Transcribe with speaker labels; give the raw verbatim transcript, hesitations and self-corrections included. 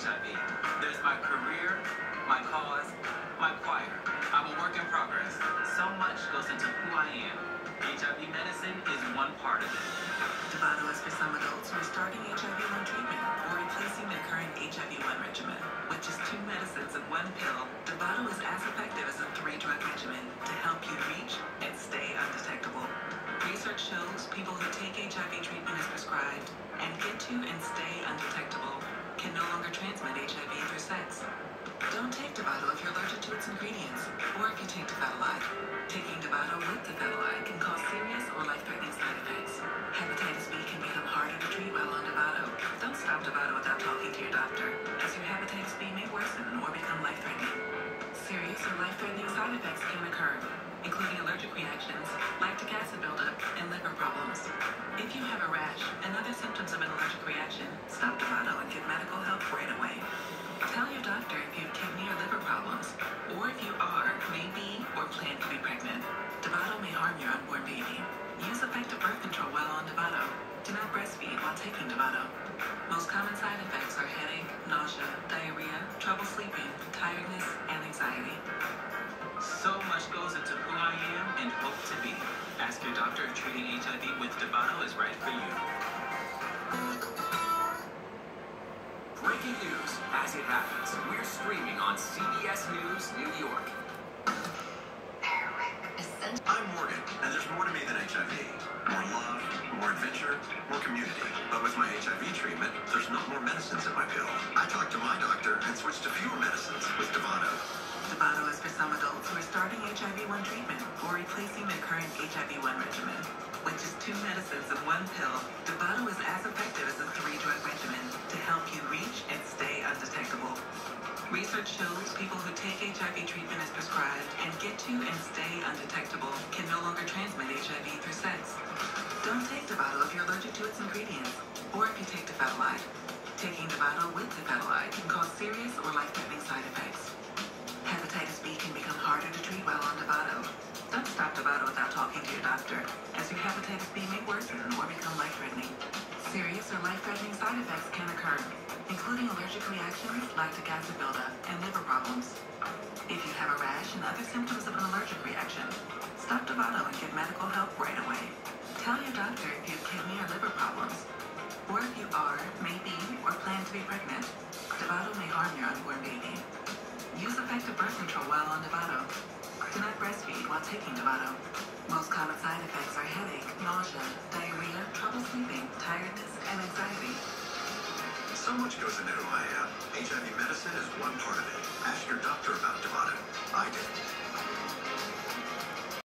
Speaker 1: H I V. There's my career, my cause, my choir. I'm a work in progress. So much goes into who I am. H I V medicine is one part of it.
Speaker 2: Dovato is for some adults who are starting H I V one treatment or replacing their current H I V one regimen, which is two medicines in one pill. Dovato is as effective as a three-drug regimen to help you reach and stay undetectable. Research shows people who take H I V treatment as prescribed and get to and stay undetectable can no longer transmit H I V through sex. Don't take Dovato if you're allergic to its ingredients, or if you take Dovato. Taking Dovato with Dovato can cause serious or life-threatening side effects. Hepatitis B can become harder to treat while on Dovato. Don't stop Dovato without talking to your doctor, as your hepatitis B may worsen or become life-threatening. Serious or life-threatening side effects can occur, including allergic reactions, lactic acid buildup, and liver problems. If you have a rash and other symptoms of an allergic reaction, stop Dovato and get medical help right away. Tell your doctor if you have kidney or liver problems, or if you are, may be, or plan to be pregnant. Dovato may harm your unborn baby. Use effective birth control while on Dovato. Do not breastfeed while taking Dovato. Most common side effects are headache, nausea, diarrhea, trouble sleeping, tiredness, and anxiety.
Speaker 1: So much goes into who I am and hope to be. Ask your doctor if treating H I V with Dovato is right for you.
Speaker 3: Breaking news as it happens. We're streaming on C B S News New York.
Speaker 4: I'm Morgan, and there's more to me than H I V. More love, more adventure, more community. But with my H I V treatment, there's no more medicines in my pill. I talked to my doctor and switched to fewer medicines with Dovato.
Speaker 2: Dovato is for some adults who are starting H I V one treatment or replacing their current H I V one regimen, which is two medicines in one pill. Dovato is as effective as a three-drug regimen to help you reach and stay undetectable. Research shows people who take H I V treatment as prescribed and get to and stay undetectable can no longer transmit H I V through sex. Don't take Dovato if you're allergic to its ingredients, or if you take Dovato. Taking Dovato with Dovato can cause serious or life-threatening side effects. Hepatitis B can become harder to treat while on Dovato. Don't stop Dovato without talking to your doctor, as your hepatitis B may worsen or become life-threatening. Serious or life-threatening side effects can occur, including allergic reactions, lactic acid buildup, and liver problems. If you have a rash and other symptoms of an allergic reaction, stop Dovato and get medical help right away. Tell your doctor if you have kidney or liver problems, or if you are, may be, or plan to be pregnant. Dovato may harm your unborn baby. Use effective birth control while on Dovato. Do not breastfeed while taking Dovato. Most common side effects are headache, nausea, diarrhea, trouble sleeping, tiredness, and anxiety.
Speaker 4: So much goes into who I am.